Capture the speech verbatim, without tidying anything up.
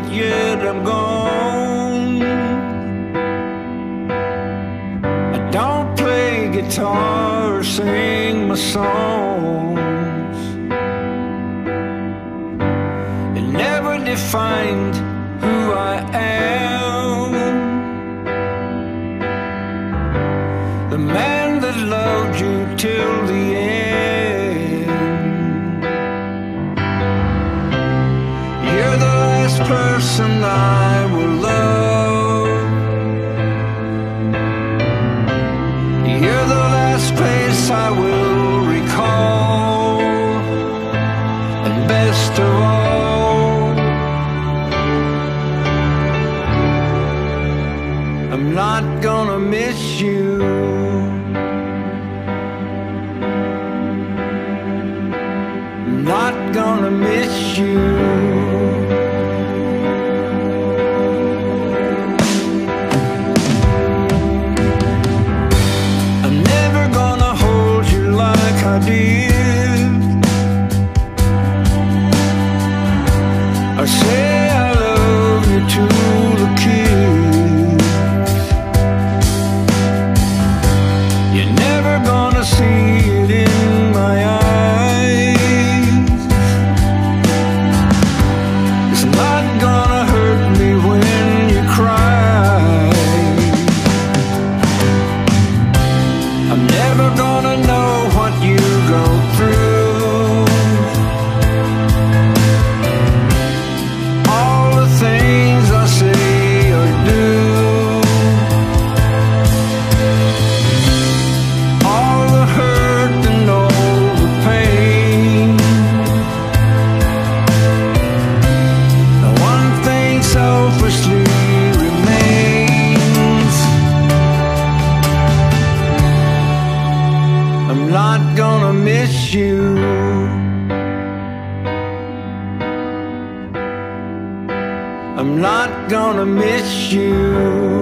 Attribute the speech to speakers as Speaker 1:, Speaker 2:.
Speaker 1: yet I'm gone. I don't play guitar or sing my songs. It never defined who I am. The man that loved you till the end. You're the last person I will love. You're the last place I will recall. And best of all, I'm not gonna miss you. I'm not gonna miss you. I'm never gonna hold you like I did, or say I love you to the kiss. You're never gonna see it in my eyes. It's not gonna hurt me when you cry. I'm never gonna know what you go through, all the things I say or do, all the hurt and all the pain. The one thing selfishly remains. I'm not gonna miss you. I'm not gonna miss you.